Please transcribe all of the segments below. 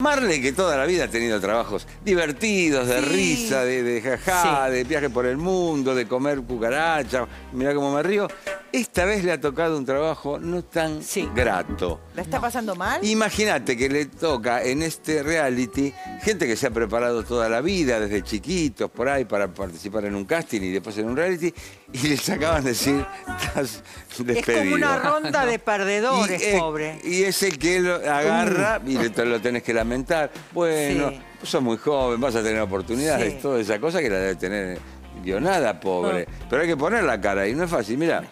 Marley, que toda la vida ha tenido trabajos divertidos, de risa, de jajá, de viaje por el mundo, de comer cucaracha, mirá cómo me río. Esta vez le ha tocado un trabajo no tan grato. ¿La está pasando mal? Imagínate que le toca en este reality gente que se ha preparado toda la vida, desde chiquitos, por ahí, para participar en un casting y después en un reality, y les acaban de decir, estás despedido. Es como una ronda de perdedores, pobre. Y es el que lo agarra y lo tenés que lamentar. Bueno, vos sos muy joven, vas a tener oportunidades, toda esa cosa que la debe tener guionada, pobre. Pero hay que poner la cara y no es fácil, mirá.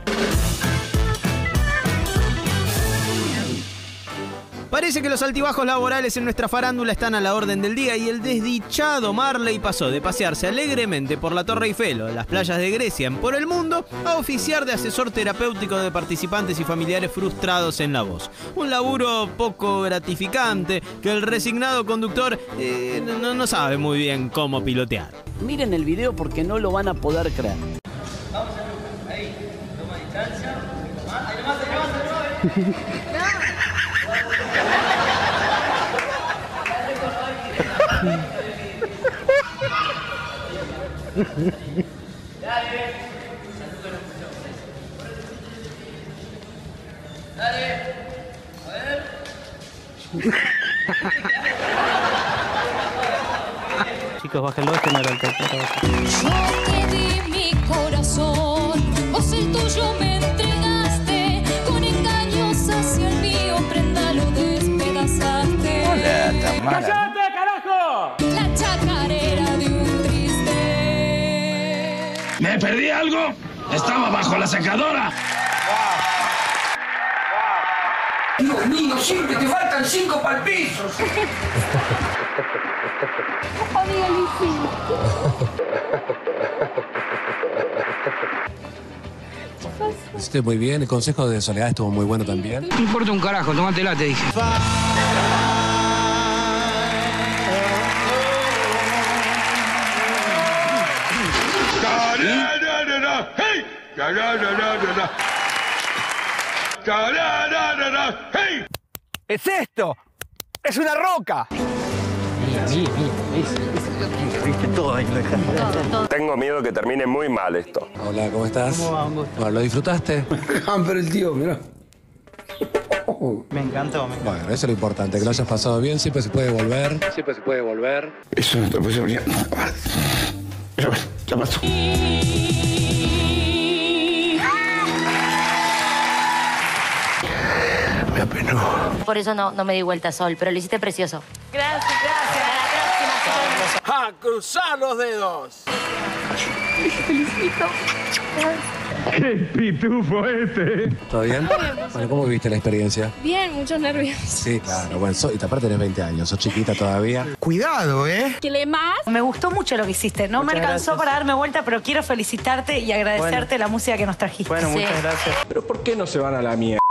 Parece que los altibajos laborales en nuestra farándula están a la orden del día y el desdichado Marley pasó de pasearse alegremente por la Torre Eiffel o las playas de Grecia en Por el Mundo a oficiar de asesor terapéutico de participantes y familiares frustrados en La Voz. Un laburo poco gratificante que el resignado conductor no sabe muy bien cómo pilotear. Miren el video porque no lo van a poder creer. Vamos a ver, ahí, toma distancia, ahí nomás. Dale, a ver. Chicos, bájenlo, este no era el toque. Yo te di mi corazón, vos el tuyo me entregaste, con engaños hacia el mío, prenda lo despedazaste. Hola, Tamara. ¡Cállate, carajo! La chacarera de un triste. ¿Me perdí algo? Estaba bajo la secadora. Dios mío, siempre te faltan 5 palpisos. Amiga Luisín. Hiciste muy bien, el consejo de Soledad estuvo muy bueno también. No importa un carajo, tómatela, te dije. ¡Es esto! ¡Es una roca! Tengo miedo que termine muy mal esto. Hola, ¿cómo estás? ¿Cómo va? Un gusto. Bueno, ¿lo disfrutaste? Pero el tío, mirá. Me encantó, me encantó. Bueno, eso es lo importante, que lo hayas pasado bien, siempre se puede volver. Siempre se puede volver. Eso no te puede venir. Ya pasó. Me apenó. Por eso no me di vuelta, Sol, pero lo hiciste precioso. Gracias, gracias. ¡A cruzar los dedos! Te felicito. ¡Qué pitufo este! ¿Todo bien? Bueno, ¿cómo viviste la experiencia? Bien, muchos nervios. Sí, claro. Bueno, y aparte tenés 20 años, sos chiquita todavía. Cuidado, ¿eh? ¿Qué le más? Me gustó mucho lo que hiciste. No me alcanzó para darme vuelta, pero quiero felicitarte y agradecerte la música que nos trajiste. Bueno, muchas gracias. Pero ¿por qué no se van a la mierda?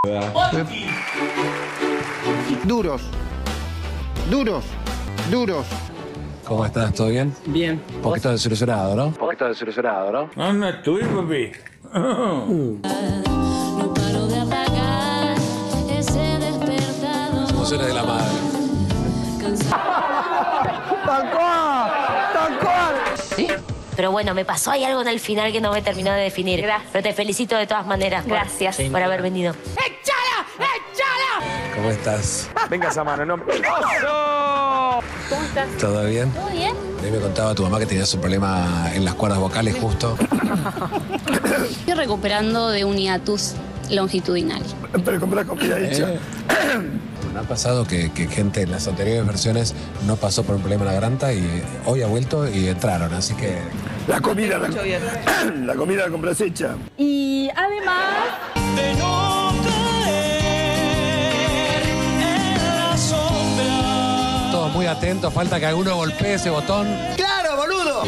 Duros. Duros. Duros. ¿Cómo estás? ¿Todo bien? Bien. Un poquito desilusionado, ¿no? Un poquito desilusionado, ¿no? Anda, estoy, papi. No paro de apagar ese despertador. Emociones de la madre. ¡Tal cual! ¡Tal cual! Sí. Pero bueno, me pasó ahí algo en el final que no me terminó de definir. Gracias. Pero te felicito de todas maneras. Gracias. Por haber venido. ¡Échala! ¡Échala! ¿Cómo estás? Venga esa mano, no. ¿Cómo estás? ¿Todo bien? ¿Todo bien? A mí me contaba tu mamá que tenías un problema en las cuerdas vocales justo. Estoy recuperando de un hiatus longitudinal. Pero compra comida hecha. Me ha pasado que gente en las anteriores versiones no pasó por un problema en la garganta y hoy ha vuelto y entraron, así que... La comida la compras hecha. Y además... De no caer en la sombra. Todos muy atentos, falta que alguno golpee ese botón. ¡Claro, boludo!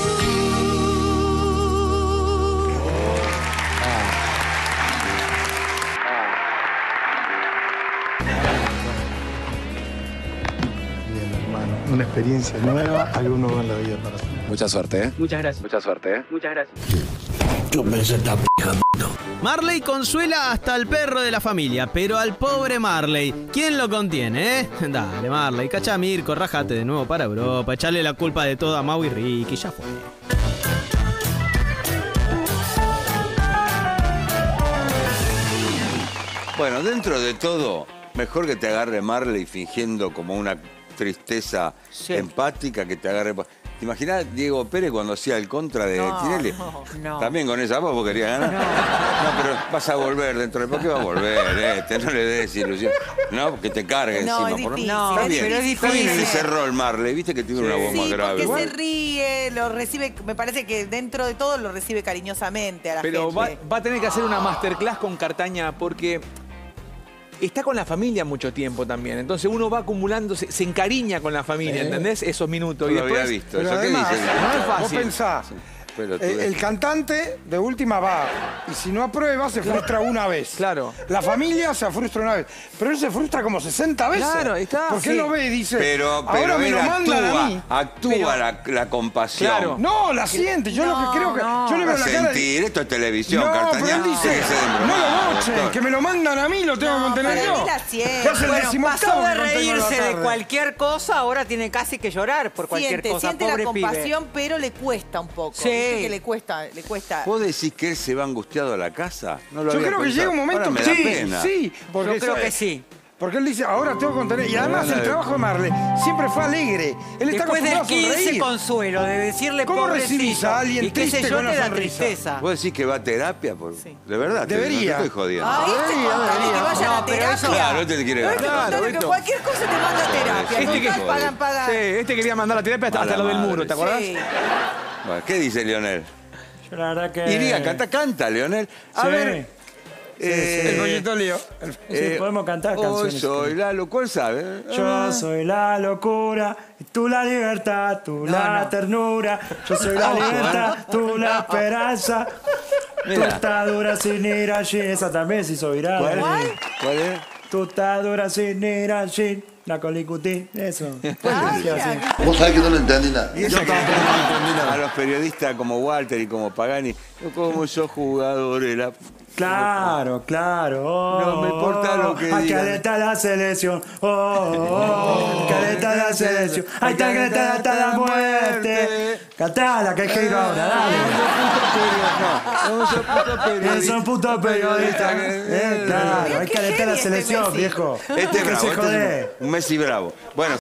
Bien, hermano. Una experiencia nueva, algo nuevo en la vida para hacer. Mucha suerte, ¿eh? Muchas gracias. Mucha suerte, ¿eh? Muchas gracias. Yo pensé esta p***, Marley consuela hasta al perro de la familia, pero al pobre Marley, ¿quién lo contiene, Dale, Marley, cacha a Mirko, rájate de nuevo para Europa, echarle la culpa de todo a Mau y Ricky, ya fue. Bueno, dentro de todo, mejor que te agarre Marley fingiendo como una tristeza empática, que te agarre... ¿Te imaginás Diego Pérez cuando hacía el contra de Tinelli? No. También con esa voz vos querías ganar. No, pero vas a volver dentro de... ¿Por qué va a volver? No le des ilusión. No, que te cargue No, encima. es difícil, Está bien, pero es está bien difícil. ese rol, Marley. Viste que tiene una voz más grave. Porque se ríe, lo recibe, me parece que dentro de todo lo recibe cariñosamente a la Pero gente. va a tener que hacer una masterclass con Cartaña porque está con la familia mucho tiempo también. Entonces uno va acumulando, se encariña con la familia, ¿entendés? Esos minutos. No y lo después, había visto. Pero ¿Eso qué además, dice? no es vos fácil. pensás, Pero tú el cantante de última va y si no aprueba se frustra una vez. Claro. La familia se frustra una vez. Pero él se frustra como 60 veces. Claro, está. Porque él lo ve y dice, Pero ahora me él lo mandan a mí. actúa la compasión. Claro. No, la siente. Yo lo que creo que... Yo le veo la cara de... Sentir, esto es televisión, No, Cartaña. pero él dice, Tiene que ser no embromado, lo bochen, doctor. que me lo mandan a mí, lo tengo que contener para yo. mí la siente. Ya es el Bueno, decimoctavo pasó de que contengo a la reírse de tarde. cualquier cosa, ahora tiene casi que llorar por cualquier cosa. Siente la Pobre pibe. compasión, pero le cuesta un poco. Sí. Viste que le cuesta. ¿Vos decís que él se va angustiado a la casa? No lo Yo había creo que pensado. llega un momento Ahora me que da sí, pena. sí. Porque Yo creo que sí. Porque él dice, ahora tengo que contener. Y además el trabajo de Marley siempre fue alegre. Él está Después del acostumbrado a 15 sonreír. consuelo, de decirle ¿Cómo recibís pobrecito, a alguien y qué sé triste yo, con te una da sonrisa? tristeza. ¿Vos decís que va a terapia? De verdad, Debería. no te estoy jodiendo. Ah, este contale que vaya a la No, pero terapia. eso- Claro, este te quiere No, ganar. este contale que cualquier cosa te manda a terapia. Este que- Total, pagan. Sí, este quería mandar la terapia hasta A la lo del madre. muro, ¿te acordás? Sí. Bueno, ¿qué dice Leonel? Yo la verdad que... Iría, canta, Leonel. A Sí. ver. El pollito lío. Sí, podemos cantar Hoy canciones. soy Lalo, ¿cuál sabe? Yo soy la locura, y tú la libertad, tú la ternura. Yo soy la libertad, tú la esperanza. Tú Mira. estás dura sin ir allí. Esa también se hizo viral. ¿Cuál es? Tú estás dura sin ir allí. La colicutín, eso. Vos sabés que no lo entendí nada. Y eso que a los periodistas como Walter y como Pagani, como sos jugador era... Claro, claro. No me importa lo que Hay que digan. alentar la selección. Hay que alentar la selección. Hay que alentar hasta la muerte. Cantala, que giro ahora, dale. Son putos periodistas. Claro, hay que alentar la selección, viejo. Este es Que bravo, se este jode. es un Messi bravo. Bueno.